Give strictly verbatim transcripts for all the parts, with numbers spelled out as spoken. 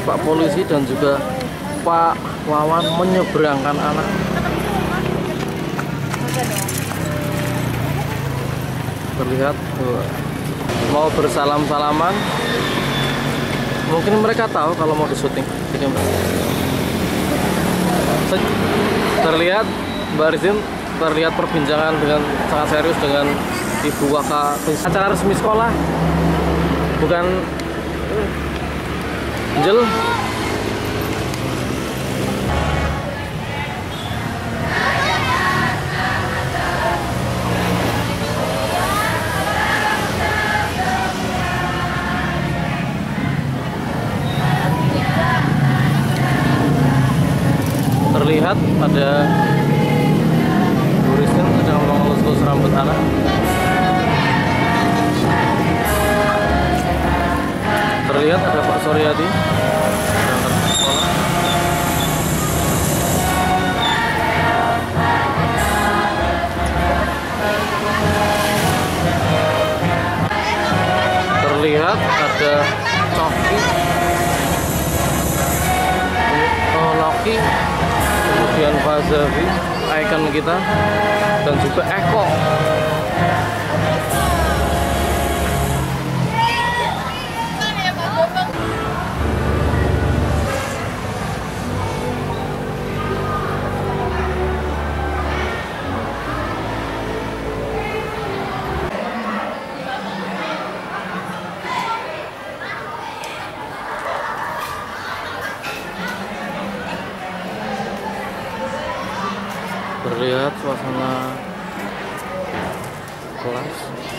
Pak polisi dan juga Pak Wawan menyeberangkan anak. Terlihat uh, mau bersalam-salaman. Mungkin mereka tahu kalau mau disyuting. Terlihat Mbak Rizin, terlihat perbincangan dengan sangat serius dengan Ibu Waka. Acara resmi sekolah, bukan Angel. Terlihat ada turisnya sedang mengelus-elus rambut anak. Terlihat ada Pak Suryadi berangkat ke sekolah. Terlihat ada Coki, oh, Loki, kemudian Fazavi, ikon kita, dan juga Eko. Terlihat suasana kelas.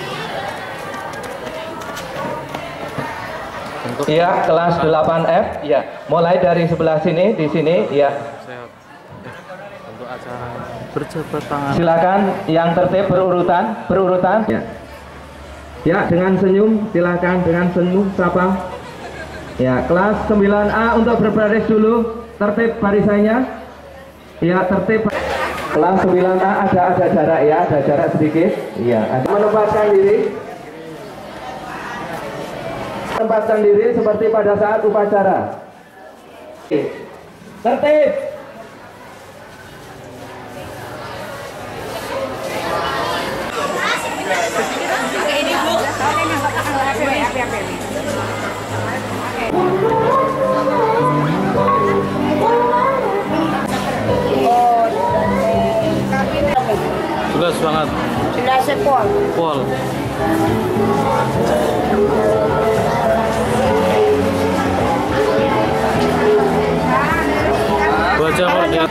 Untuk iya, kelas delapan F. Iya, mulai dari sebelah sini, di sini, ya. Sehat. Untuk acara berjabat tangan. Silakan yang tertib berurutan, berurutan. Ya. Ya, dengan senyum, silakan dengan senyum sapa. Ya, kelas sembilan A untuk berbaris dulu, tertib barisannya. Ya, tertib. Kelas sembilan A ada ada jarak ya, ada jarak sedikit. Iya, ada. Menempatkan diri. Menempatkan diri seperti pada saat upacara. Oke. Tertib. Jelas banget. Jelas pol. Pol. Wajah murni.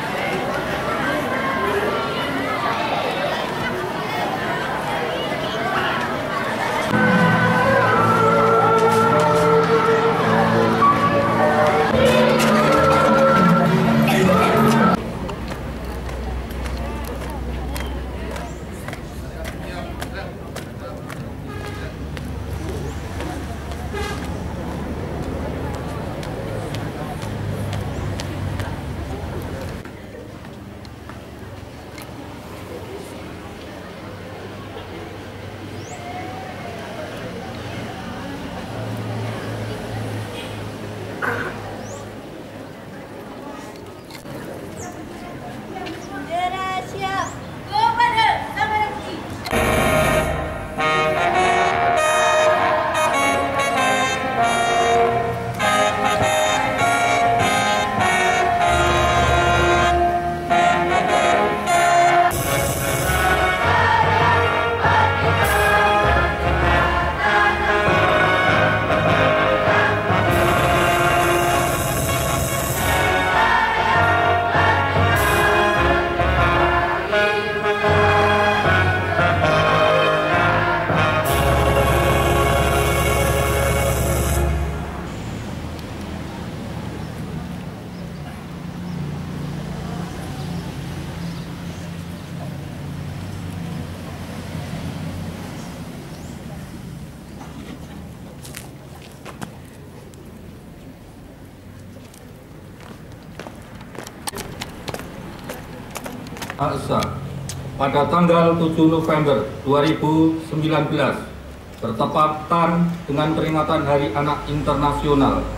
Aksa pada tanggal tujuh November dua ribu sembilan belas bertepatan dengan peringatan Hari Anak Internasional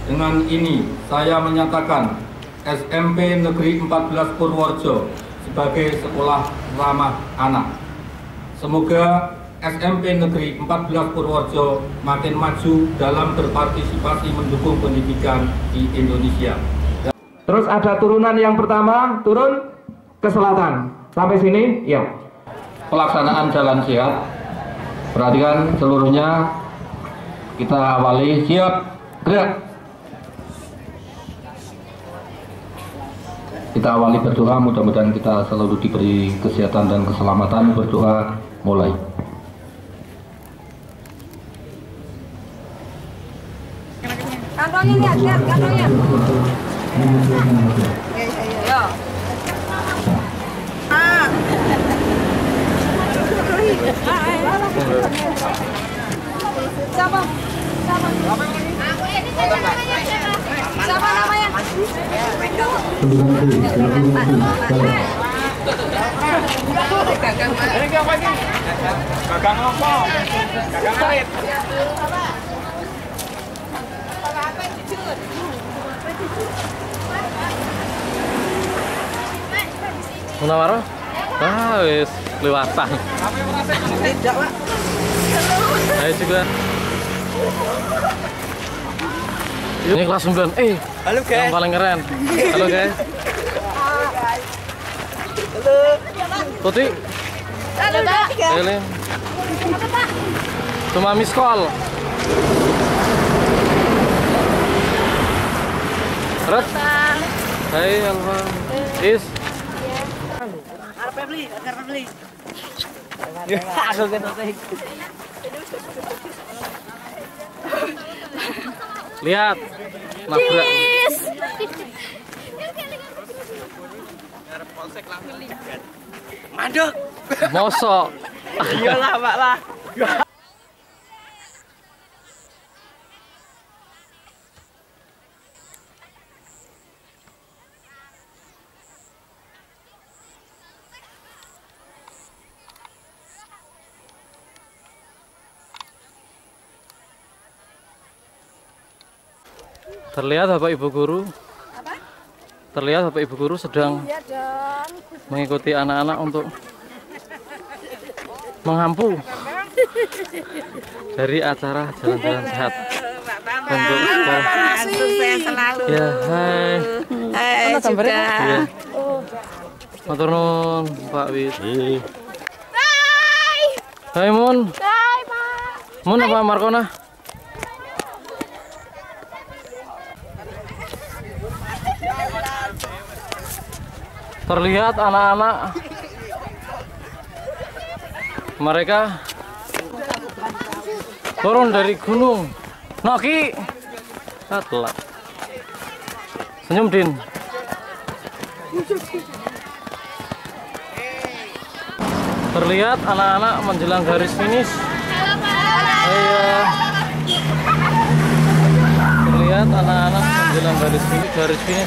Dengan ini saya menyatakan S M P Negeri empat belas Purworejo sebagai sekolah ramah anak. Semoga S M P Negeri empat belas Purworejo makin maju dalam berpartisipasi mendukung pendidikan di Indonesia. Terus ada turunan yang pertama, turun ke selatan. Sampai sini, ya. Pelaksanaan jalan sehat. Perhatikan seluruhnya. Kita awali, siap, gerak. Kita awali berdoa, mudah-mudahan kita selalu diberi kesehatan dan keselamatan. Berdoa, mulai. Kantongnya lihat, lihat kantongnya. Yo. Ah. Siapa? Siapa? Siapa namanya? Gagang apa? Gagang sarit. Munawaro? Ah, wis lewatan. Tidak, Pak. Ayo juga. Ini kelas sembilan. Eh, Halo guys. yang paling keren. Halo guys. Halo. Putri. Halo, Pak. Elin. Cuma miss call. Red. Hai, Alfa. Is. Arep beli, arep beli. Aku kan Lihat. Nabrak. mandek. Mosok. Iyalah, Pak lah. Terlihat Bapak Ibu Guru. Apa? Terlihat Bapak Ibu Guru sedang Iya dong. mengikuti anak-anak untuk menghampu dari acara jalan-jalan sehat untuk sekolah. Sukses selalu. Ya, hai. Hai juga. Ya. Matur nuwun, Pak Wis. Hai. Hai Mun. Hai, Pak. Mun apa Markona? Terlihat anak-anak mereka turun dari gunung. Noki, telat. Senyum Din. Terlihat anak-anak menjelang garis finish. Ayo. Terlihat anak-anak menjelang garis finish. Garis finish.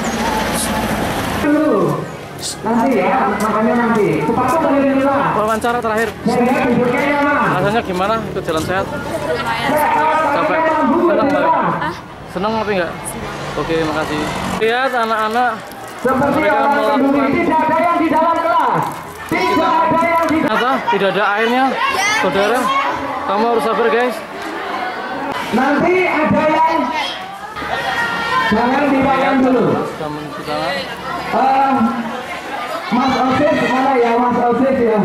Nanti ya, makanya nanti. Sepatu berdiri dulu. Wawancara terakhir. Saya duduknya ya, Mas. Rasanya gimana ikut jalan sehat? Capek? Senang nggak? Senang tapi enggak? Oke, makasih. Lihat anak-anak Seperti mereka orang melakukan. sendiri, tidak ada yang di dalam kelas. Tidak ada yang di Ternyata tidak ada airnya, saudara. Kamu harus sabar, guys. Nanti ada yang jangan dimakan dulu. Sudah menuju sana. Eh, Mas Osis mana ya, Mas Osis ya?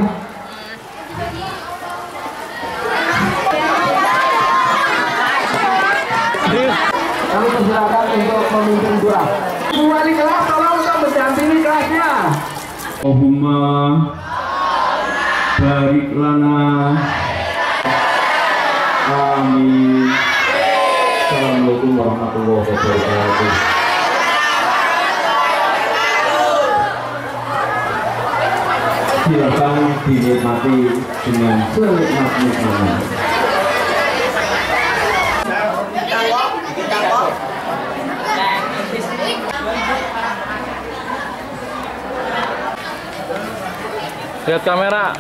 Kami persilakan untuk memimpin doa. Wali kelas tolong untuk mendampingi kelasnya. Allahumma barik lana. Amin. Assalamualaikum warahmatullahi wabarakatuh. Silakan dinikmati dengan senikmat-nikmatnya. Lihat kamera.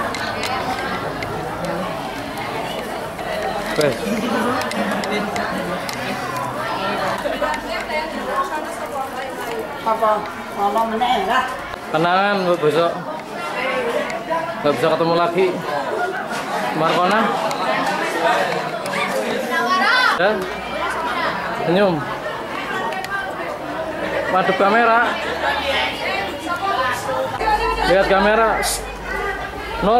Wes. Apa? Ngomong meneh lah. Kenangan buat besok. Nggak bisa ketemu lagi. Markona. Ya. Senyum. Madep kamera. Lihat kamera. Nur.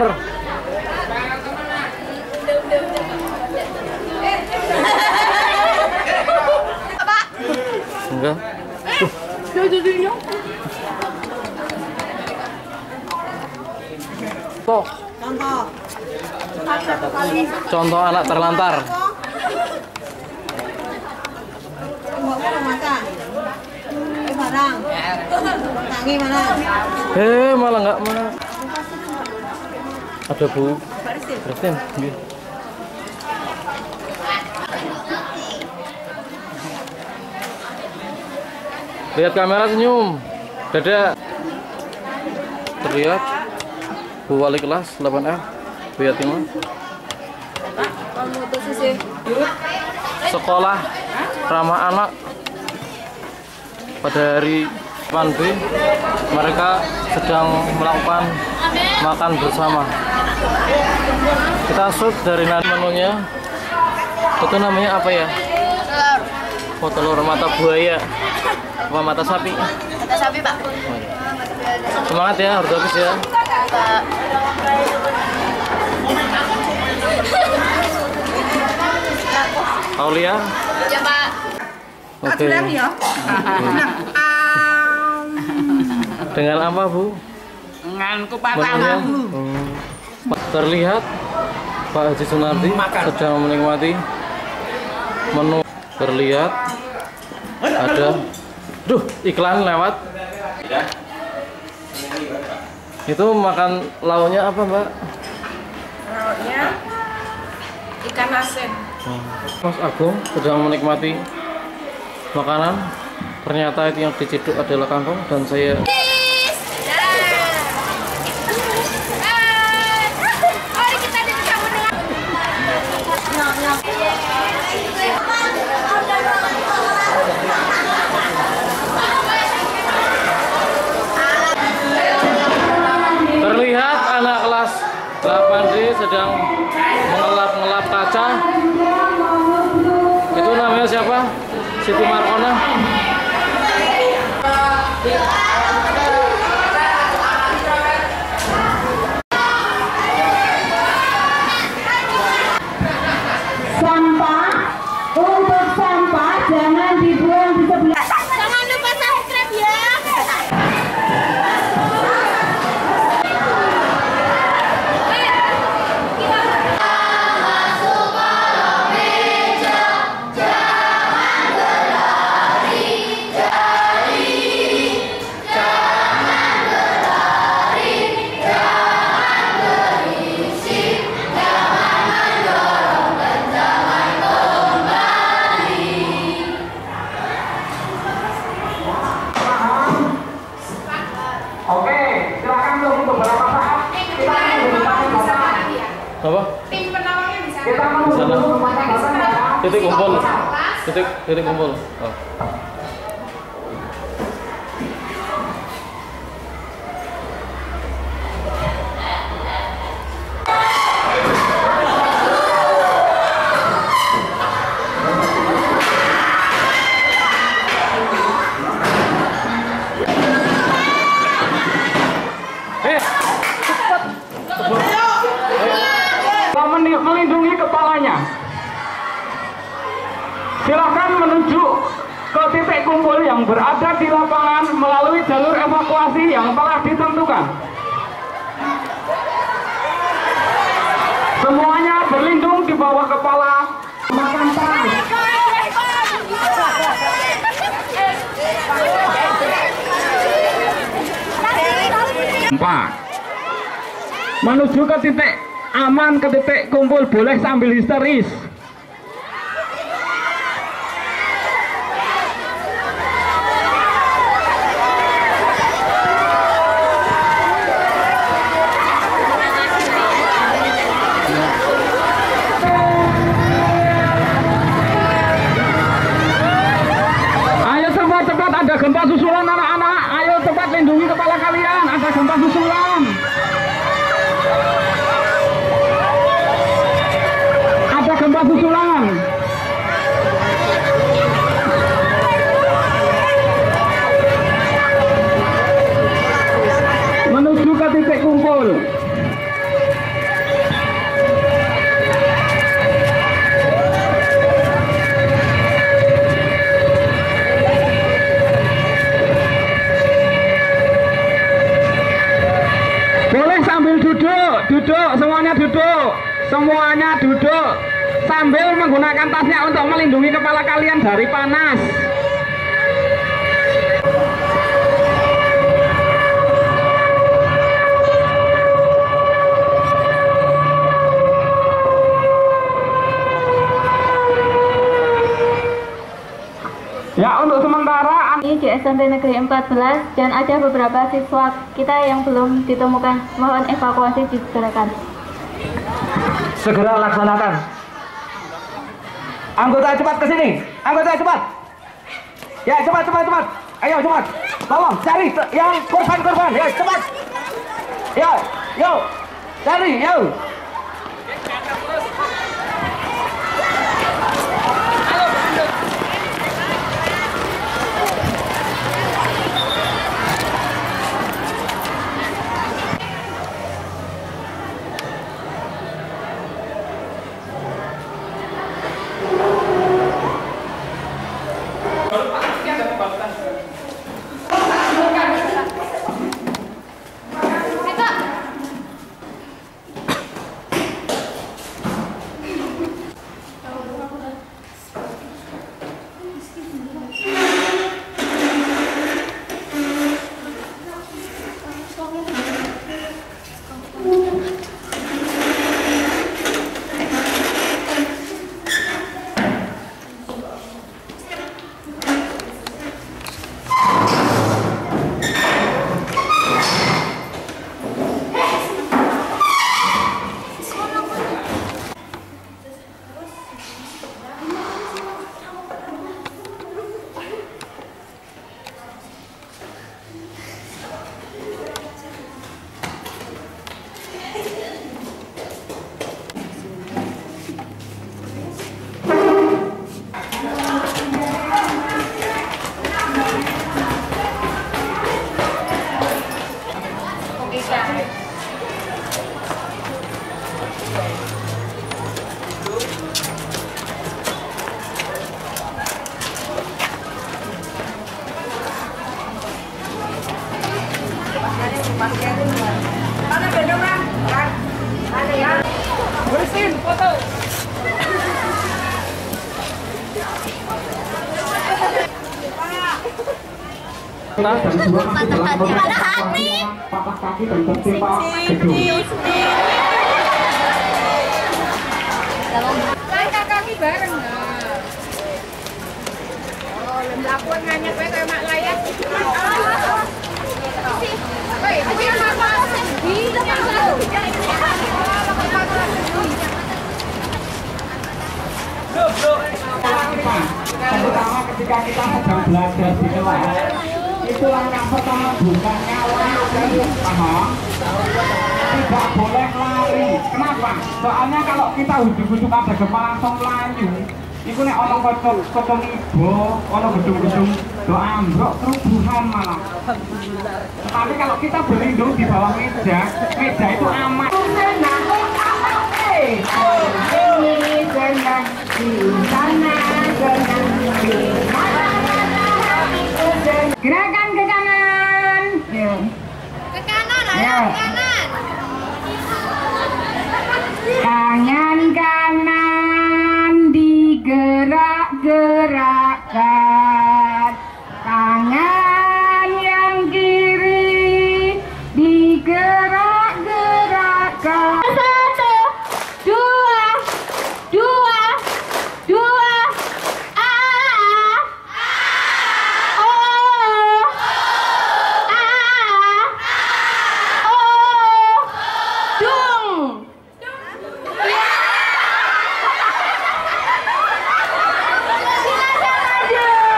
Enggak. Tuh. Contoh. Contoh anak terlantar. Mau makan. Eh barang. Tangi mana? Eh malah nggak mana. Ada Bu. Bersin. Lihat kamera senyum. Dada. Terlihat. Bu wali kelas delapan F. Bu Yatimah. Sekolah ramah anak. Pada hari delapan B mereka sedang melakukan makan bersama. Kita shoot dari menunya. Itu namanya apa ya? Oh, telur mata buaya. Apa mata sapi? Mata sapi, Pak. Semangat ya, harus habis ya. Aulia? Ya, Pak. Oke. ya. Dengan apa, Bu? Dengan Menunya? kupatangan. Hmm. Terlihat Pak Haji Sunardi sedang menikmati menu. Terlihat ada, duh, iklan lewat. Itu makan lauknya apa, Mbak? Lauknya ikan asin. Mas Agung sedang menikmati makanan. Ternyata itu yang diciduk adalah kangkung dan saya terlihat anak kelas delapan D sedang mengelap-ngelap kaca. Itu namanya siapa? Siti Markona. Sampah, untuk sampah jangan dibuang di sebelah. Jangan lupa subscribe ya. Apa? Tim penolongnya di sana. Di sana. Titik kumpul. Titik titik kumpul. Oh. Melindungi kepalanya. Silakan menuju ke titik kumpul yang berada di lapangan melalui jalur evakuasi yang telah ditentukan. Semuanya berlindung di bawah kepala. Makan tas. Empat. Menuju ke titik aman, ke titik kumpul boleh sambil histeris. susulan anak-anak, ayo cepat lindungi kepala kalian, ada gempa susulan. Ada gempa susulan. Menuju ke titik kumpul. Boleh sambil duduk, duduk, semuanya duduk, semuanya duduk, sambil menggunakan tasnya untuk melindungi kepala kalian dari panas. Ya, untuk sementara ini di S M P Negeri empat belas dan ada beberapa siswa kita yang belum ditemukan. Mohon evakuasi disegerakan. Segera laksanakan. Anggota cepat ke sini. Anggota cepat. Ya, cepat cepat cepat. Ayo cepat. Tolong cari yang korban-korban. Ya, cepat. Ya, yo. Cari, yo. Bersihin foto. Patah hati. Patah kaki dan tertimpa gedung. Langkah kaki bareng. Oh, lakuan nganyet wae kayak mak layak. Woi, aja apa? Di depan satu. Yang pertama ketika kita sedang belajar di kelas, itu langkah pertama buka nyawa, paham? Tidak boleh lari. Kenapa? Soalnya kalau kita ujuk-ujuk ada gempa langsung layu. Iku nek ana kocok-kocok ibo, ana gedung-gedung do ambruk kerubuhan malah. Tapi kalau kita berlindung di bawah meja, meja itu aman. Gerakan ke kanan. Ke kanan, ayo ke kanan. Tangan kanan digerak-gerakkan. Tangan yang kiri digerak-gerakkan. Satu, dua, dua, dua, a, o, a, o, dung. Silakan maju.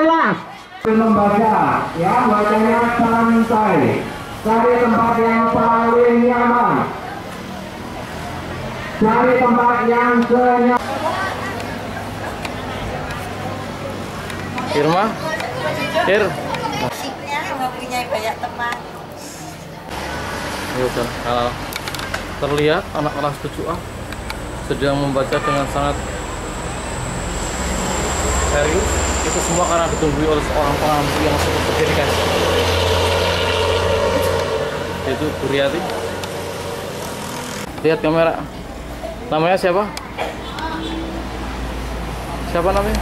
kelas. Lembaga, ya bacanya santai. Cari tempat yang paling nyaman. Cari tempat yang senyaman. Irma, Ir. Musiknya mempunyai banyak teman. Ya udah, kalau terlihat anak kelas tujuh A sedang membaca dengan sangat serius. Itu semua karena ditunggu oleh seorang pengampu yang cukup berpendidikan, yaitu Bu Riyati. Lihat kamera. Namanya siapa? Siapa namanya?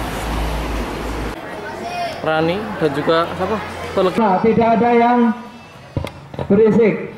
Rani dan juga siapa? Nah, tidak ada yang berisik.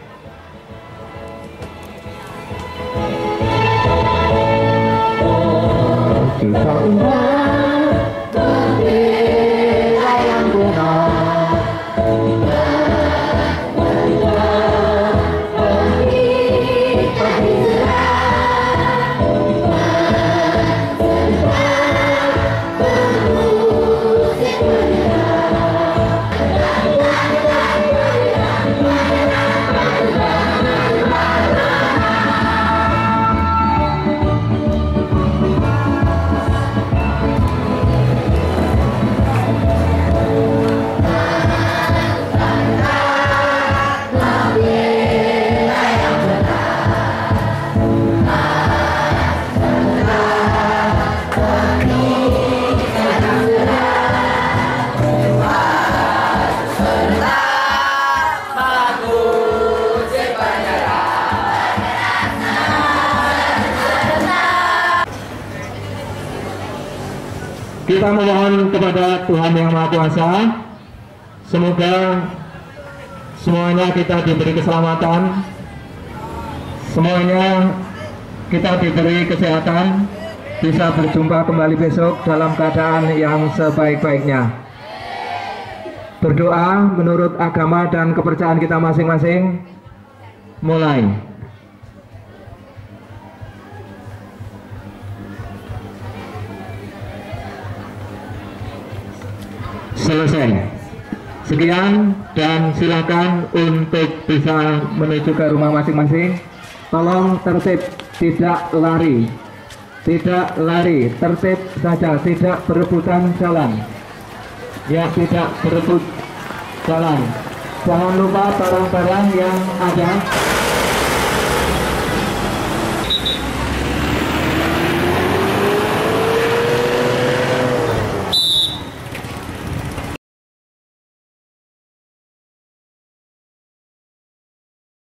Kita memohon kepada Tuhan Yang Maha Kuasa, semoga semuanya kita diberi keselamatan, semuanya kita diberi kesehatan, bisa berjumpa kembali besok dalam keadaan yang sebaik-baiknya. Berdoa menurut agama dan kepercayaan kita masing-masing. Mulai. Selesai. Sekian dan silakan untuk bisa menuju ke rumah masing-masing. Tolong tertib, tidak lari. Tidak lari, tertib saja, tidak berebutan jalan. Ya, tidak berebut jalan. Jangan lupa barang-barang yang ada